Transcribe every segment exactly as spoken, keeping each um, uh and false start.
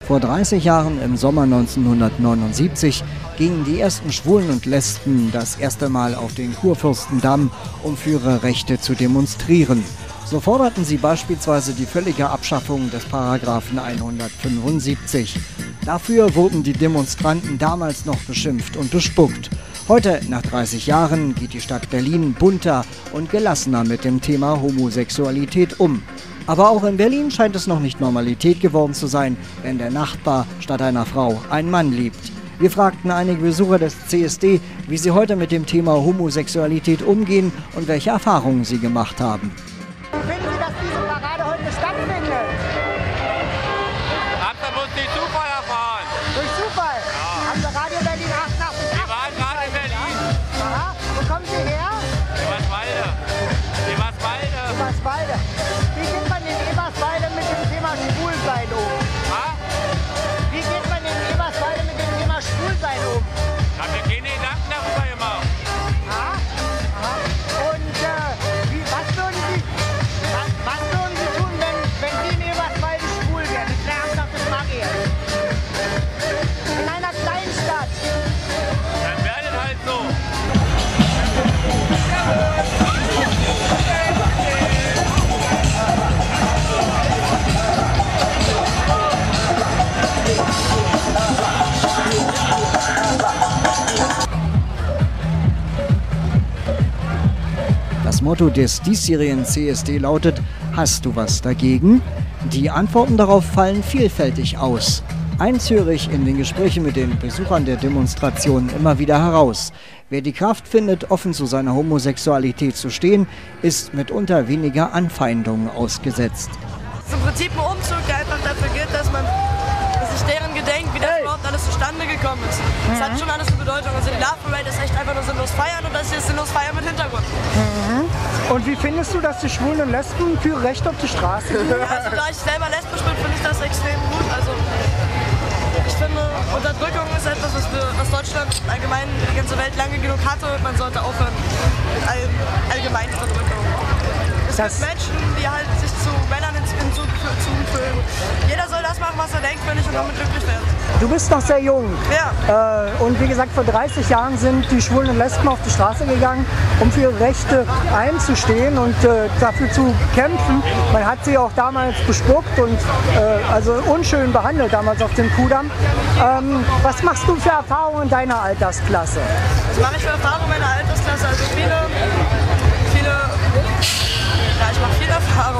Vor dreißig Jahren, im Sommer neunzehnhundertneunundsiebzig, gingen die ersten Schwulen und Lesben das erste Mal auf den Kurfürstendamm, um für ihre Rechte zu demonstrieren. So forderten sie beispielsweise die völlige Abschaffung des Paragraphen hundertfünfundsiebzig. Dafür wurden die Demonstranten damals noch beschimpft und bespuckt. Heute, nach dreißig Jahren, geht die Stadt Berlin bunter und gelassener mit dem Thema Homosexualität um. Aber auch in Berlin scheint es noch nicht Normalität geworden zu sein, wenn der Nachbar statt einer Frau einen Mann liebt. Wir fragten einige Besucher des C S D, wie sie heute mit dem Thema Homosexualität umgehen und welche Erfahrungen sie gemacht haben. Finden Sie, dass diese Parade heute stattfindet? Habt ihr bloß durch Zufall erfahren? Durch Zufall? Ja. Haben Sie Radio Berlin achtundachtzig? Wir waren gerade in Berlin. Aha. Wo kommen Sie her? Eberswalde. Eberswalde. Eberswalde. Wie geht man in Eberswalde mit dem Thema Schwulsein um? Ha? Wie geht man in Eberswalde mit dem Thema Schwulsein um? Haben wir keine Gedanken darüber gemacht. Aha. Aha. Und äh, wie, was, würden Sie, was, was würden Sie tun, wenn, wenn Sie in Eberswalde schwul wären? Das wäre ernsthafte Frage jetzt. In einer kleinen Stadt. Dann wäre das halt so. Das Motto des diesjährigen C S D lautet: Hast du was dagegen? Die Antworten darauf fallen vielfältig aus. Eins höre ich in den Gesprächen mit den Besuchern der Demonstrationen immer wieder heraus: Wer die Kraft findet, offen zu seiner Homosexualität zu stehen, ist mitunter weniger Anfeindungen ausgesetzt. Es ist im Prinzip ein Umzug, der einfach dafür gilt, dass man dass sich deren gedenkt, wie das hey. überhaupt alles zustande gekommen ist. Das mhm. hat schon alles eine Bedeutung. Also die Love Parade ist echt einfach nur sinnlos feiern und das hier ist sinnlos feiern mit Hintergrund. Mhm. Und wie findest du, dass die Schwulen und Lesben für Recht auf die Straße gehen? Ja, also da ich selber lesbisch bin, finde ich das extrem gut. Also ich finde, Unterdrückung ist etwas, was, wir, was Deutschland allgemein die ganze Welt lange genug hatte und man sollte aufhören mit all, allgemeinen Unterdrückung. Es das gibt Menschen, die halt sich zu Männern hinzufügen. Jeder soll das machen, was er denkt, wenn ich und damit glücklich werde. Du bist noch sehr jung. Ja. Äh, und wie gesagt, vor dreißig Jahren sind die Schwulen und Lesben auf die Straße gegangen, um für ihre Rechte einzustehen und äh, dafür zu kämpfen. Man hat sie auch damals bespuckt und äh, also unschön behandelt damals auf dem Kudamm. Ähm, was machst du für Erfahrungen in deiner Altersklasse? Was mache ich für Erfahrungen in meiner Altersklasse? Also viele, viele, ja, ich mache viel Erfahrung.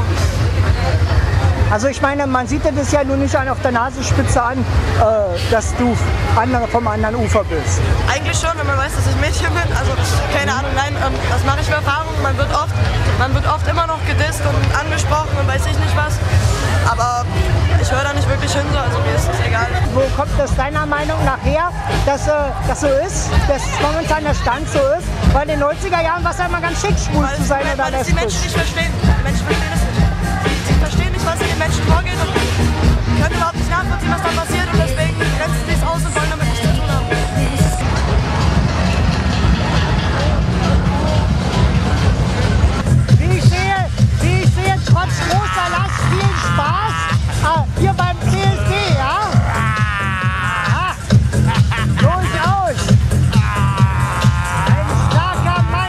Also ich meine, man sieht dir das ja nur nicht auf der Nasenspitze an, äh, dass du andere vom anderen Ufer bist. Eigentlich schon, wenn man weiß, dass ich Mädchen bin. Also keine Ahnung, nein, ähm, was mache ich für Erfahrungen? Man wird oft, man wird oft immer noch gedisst und angesprochen und weiß ich nicht was. Aber ich höre da nicht wirklich hin, also mir ist das egal. Wo kommt das deiner Meinung nach her, dass äh, das so ist, dass momentan der Stand so ist? Weil in den neunziger Jahren war es ja immer ganz schick, schwul weil zu sein weil, oder weil es die lesbisch. Menschen nicht verstehen. Die Menschen verstehen es nicht. Sie, sie verstehen nicht, was in den Menschen vorgeht und können überhaupt nicht nachvollziehen, was da passiert und deswegen grenzen sie es aus und wollen damit nichts zu tun haben. Wie ich sehe, wie ich sehe, trotz großer Last viel Spaß äh, hier beim C S D, ja? Aha. Durchaus. Ein starker Mann.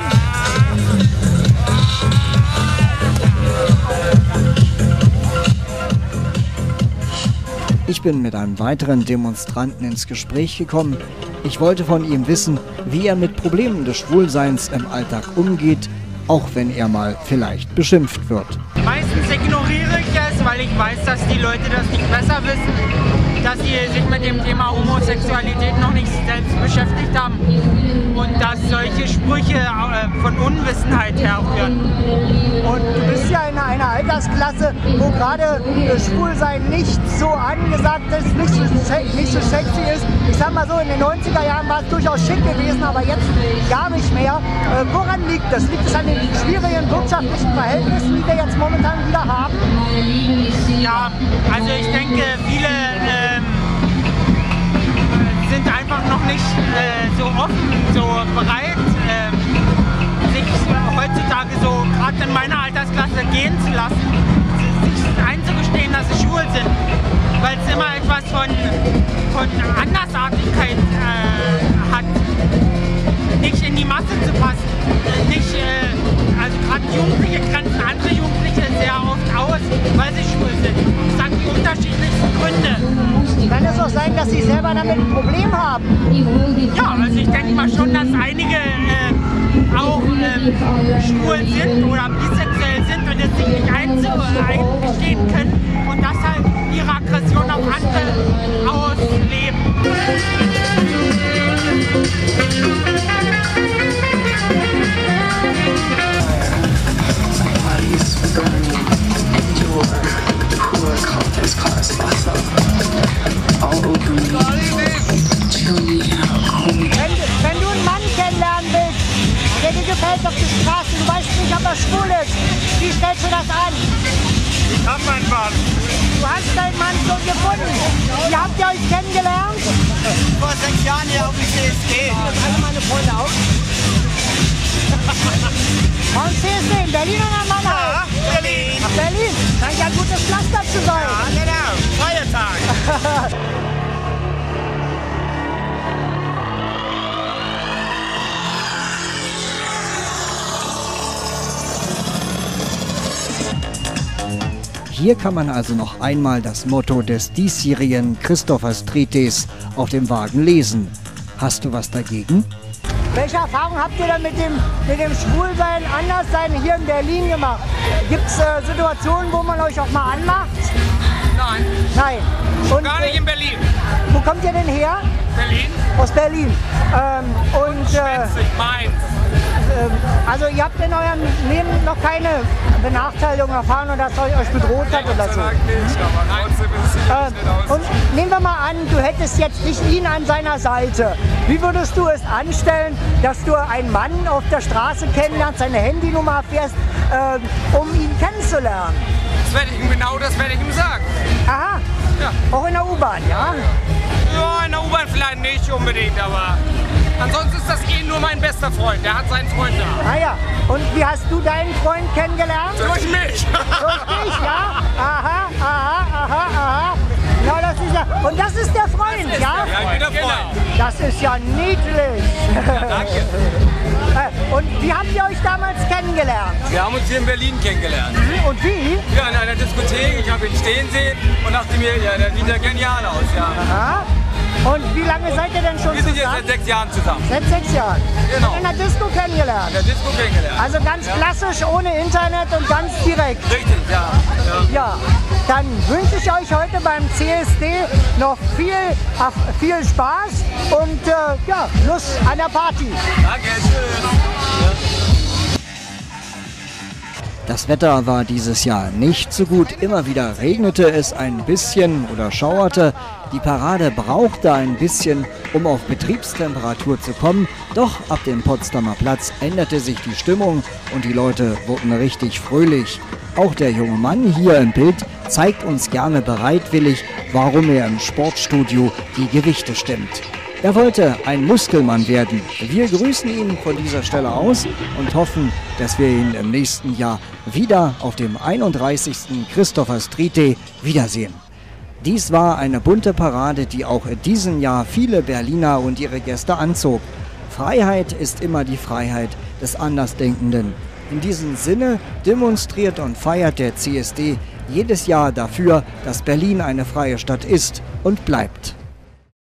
Ich bin mit einem weiteren Demonstranten ins Gespräch gekommen. Ich wollte von ihm wissen, wie er mit Problemen des Schwulseins im Alltag umgeht, auch wenn er mal vielleicht beschimpft wird. Meistens ignoriere ich es, weil ich weiß, dass die Leute das nicht besser wissen, dass sie sich mit dem Thema Homosexualität noch nicht selbst beschäftigt haben und dass solche Sprüche äh, von Unwissenheit herrühren. Und du bist ja in einer Altersklasse, wo gerade äh, Schwulsein nicht so angesagt ist, nicht so, nicht so sexy ist. Ich sag mal so, in den neunziger Jahren war es durchaus schick gewesen, aber jetzt gar nicht mehr. Äh, woran liegt das? Liegt es an den schwierigen wirtschaftlichen Verhältnissen, die wir jetzt momentan wieder haben? Ja, also ich denke, viele ähm, sind einfach noch nicht äh, so offen, so bereit, äh, sich heutzutage so gerade in meiner Altersklasse gehen zu lassen, sich einzugestehen, dass sie schwul sind, weil es immer etwas von doch sein, dass Sie selber damit ein Problem haben. Ja, also ich denke mal schon, dass einige äh, auch ähm, schwul sind oder bisexuell sind und es sich nicht eingestehen können und das halt ihre Aggression auf andere ausleben. Wenn, wenn du einen Mann kennenlernen willst, der dir gefällt auf der Straße, du weißt nicht, ob er schwul ist, wie stellst du das an? Ich hab meinen Mann. Du hast deinen Mann schon gefunden. Wie habt ihr euch kennengelernt? Vor sechs Jahren hier auf dem C S D. Alle meine Freunde auch. Vom C S D in Berlin oder in Mannheim? Ja, Berlin. Ach, Berlin? Scheint ja ein gutes Pflaster zu sein. Ja, genau. Feiertag. Hier kann man also noch einmal das Motto des diesjährigen Christopher Streetes auf dem Wagen lesen. Hast du was dagegen? Welche Erfahrung habt ihr denn mit dem, mit dem Schwulsein, Anderssein hier in Berlin gemacht? Gibt es äh, Situationen, wo man euch auch mal anmacht? Nein, Nein. Und, gar nicht in Berlin. Wo kommt ihr denn her? Berlin? Aus Berlin. Ähm, und äh, Schwätzig, Mainz. ähm, also ihr habt in eurem Leben noch keine Benachteiligung erfahren oder dass euch, euch bedroht hat oder so. nicht, aber trotzdem ist es sicherlich nicht Ähm, aus. und nehmen wir mal an, du hättest jetzt nicht ihn an seiner Seite. Wie würdest du es anstellen, dass du einen Mann auf der Straße kennenlernst, seine Handynummer erfährst, ähm, um ihn kennenzulernen? Das werde ich ihm genau das werde ich ihm sagen. Aha, Ja. auch in der U-Bahn, ja? Ja, in der U-Bahn vielleicht nicht unbedingt, aber ansonsten ist das eh nur mein bester Freund. Der hat seinen Freund da. Ah ja, und wie hast du deinen Freund kennengelernt? Durch mich. Durch dich, ja? Aha, aha, aha, aha. Ja, das ist ja, und das ist der Freund, ja? Ja, ich bin der Freund. Das ist ja niedlich. Danke. Äh, Und wie habt ihr euch damals kennengelernt? Wir haben uns hier in Berlin kennengelernt. Und wie? Ja, in einer Diskothek. Ich habe ihn stehen sehen und dachte mir, ja, der sieht ja genial aus. Ja. Aha. Und wie lange seid ihr denn schon Wir sind jetzt zusammen? seit sechs Jahren zusammen. Seit sechs Jahren. Genau. Und in der Disco kennengelernt. In der Disco kennengelernt. Also ganz klassisch, ohne Internet und ganz direkt. Richtig, ja. ja. Ja, dann wünsche ich euch heute beim C S D noch viel, viel Spaß und äh, ja, Lust an der Party. Danke, tschüss. Das Wetter war dieses Jahr nicht so gut. Immer wieder regnete es ein bisschen oder schauerte. Die Parade brauchte ein bisschen, um auf Betriebstemperatur zu kommen. Doch ab dem Potsdamer Platz änderte sich die Stimmung und die Leute wurden richtig fröhlich. Auch der junge Mann hier im Bild zeigt uns gerne bereitwillig, warum er im Sportstudio die Gewichte stemmt. Er wollte ein Muskelmann werden. Wir grüßen ihn von dieser Stelle aus und hoffen, dass wir ihn im nächsten Jahr wieder auf dem einunddreißigsten Christopher Streete wiedersehen. Dies war eine bunte Parade, die auch in diesem Jahr viele Berliner und ihre Gäste anzog. Freiheit ist immer die Freiheit des Andersdenkenden. In diesem Sinne demonstriert und feiert der C S D jedes Jahr dafür, dass Berlin eine freie Stadt ist und bleibt.